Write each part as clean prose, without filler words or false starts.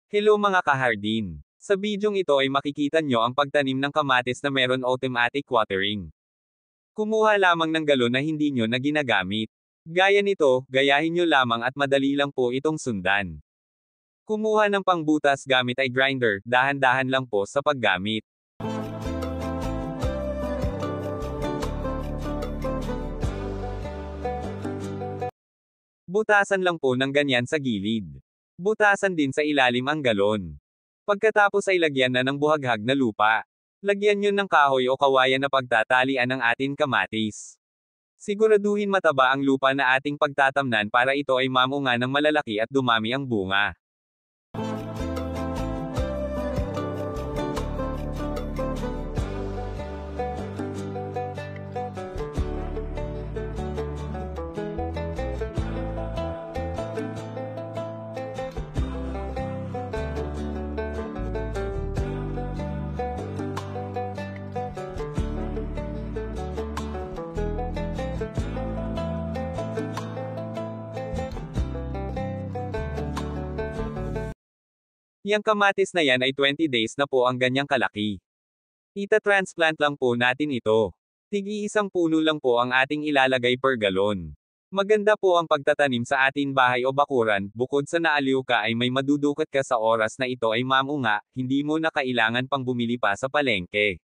Hello mga kahardin! Sa bidyong ito ay makikita nyo ang pagtanim ng kamatis na meron automatic watering. Kumuha lamang ng galon na hindi nyo na ginagamit. Gaya nito, gayahin nyo lamang at madali lang po itong sundan. Kumuha ng pangbutas gamit ay grinder, dahan-dahan lang po sa paggamit. Butasan lang po ng ganyan sa gilid. Butasan din sa ilalim ang galon. Pagkatapos ay lagyan na ng buhaghag na lupa. Lagyan nyo ng kahoy o kawayan na pagtatalian ng ating kamatis. Siguraduhin mataba ang lupa na ating pagtatamnan para ito ay mamunga ng malalaki at dumami ang bunga. Yang kamatis na yan ay 20 days na po ang ganyang kalaki. Ita-transplant lang po natin ito. Tig-iisang puno lang po ang ating ilalagay per galon. Maganda po ang pagtatanim sa ating bahay o bakuran, bukod sa naaliw ka ay may madudukot ka sa oras na ito ay mamunga, hindi mo na kailangan pang bumili pa sa palengke.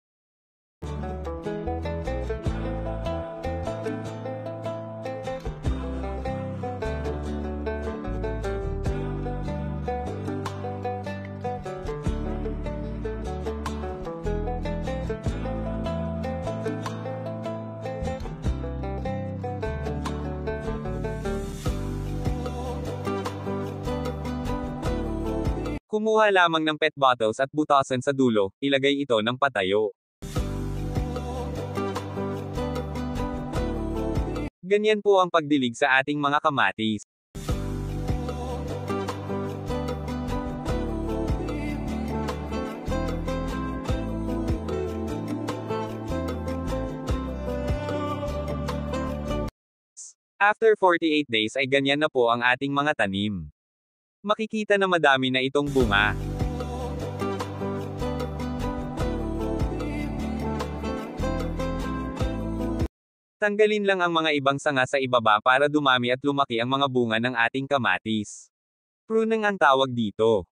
Kumuha lamang ng PET bottles at butasan sa dulo, ilagay ito ng patayo. Ganyan po ang pagdilig sa ating mga kamatis. After 48 days ay ganyan na po ang ating mga tanim. Makikita na madami na itong bunga. Tanggalin lang ang mga ibang sanga sa ibaba para dumami at lumaki ang mga bunga ng ating kamatis. Pruning ang tawag dito.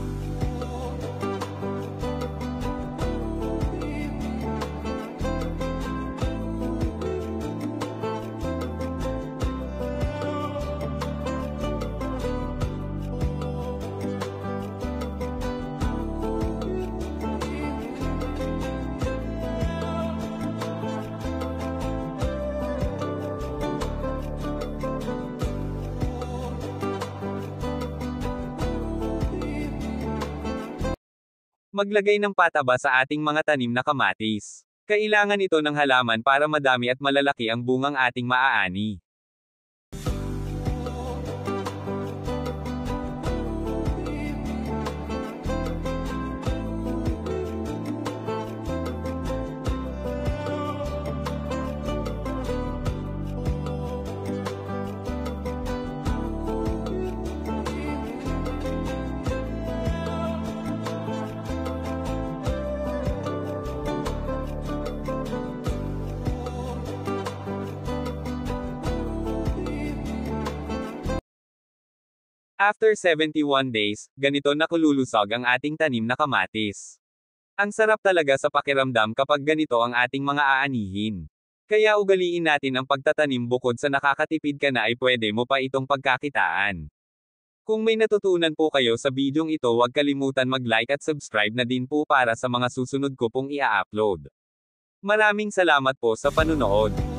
Maglagay ng pataba sa ating mga tanim na kamatis. Kailangan ito ng halaman para madami at malalaki ang bungang ating maaani. After 71 days, ganito na kululusog ang ating tanim na kamatis. Ang sarap talaga sa pakiramdam kapag ganito ang ating mga aanihin. Kaya ugaliin natin ang pagtatanim bukod sa nakakatipid ka na ay pwede mo pa itong pagkakitaan. Kung may natutunan po kayo sa bidyong ito, huwag kalimutan mag-like at subscribe na din po para sa mga susunod ko pong ia-upload. Maraming salamat po sa panunood.